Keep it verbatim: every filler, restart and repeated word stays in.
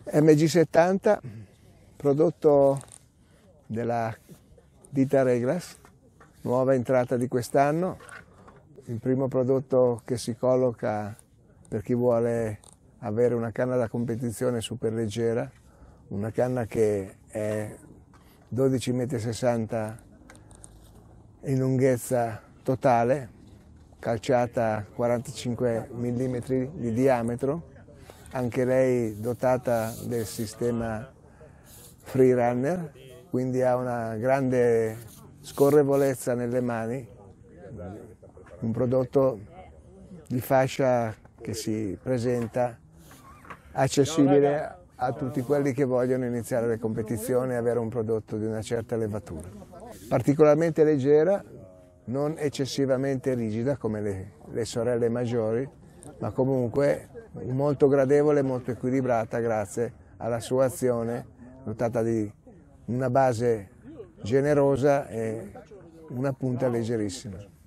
M G settanta, prodotto della ditta Reglas, nuova entrata di quest'anno, il primo prodotto che si colloca per chi vuole avere una canna da competizione super leggera, una canna che è dodici virgola sessanta metri in lunghezza totale, calciata quarantacinque millimetri di diametro, anche lei dotata del sistema Freerunner, quindi ha una grande scorrevolezza nelle mani, un prodotto di fascia che si presenta accessibile a tutti quelli che vogliono iniziare le competizioni e avere un prodotto di una certa levatura. Particolarmente leggera, non eccessivamente rigida come le, le sorelle maggiori, ma comunque molto gradevole e molto equilibrata grazie alla sua azione dotata di una base generosa e una punta leggerissima.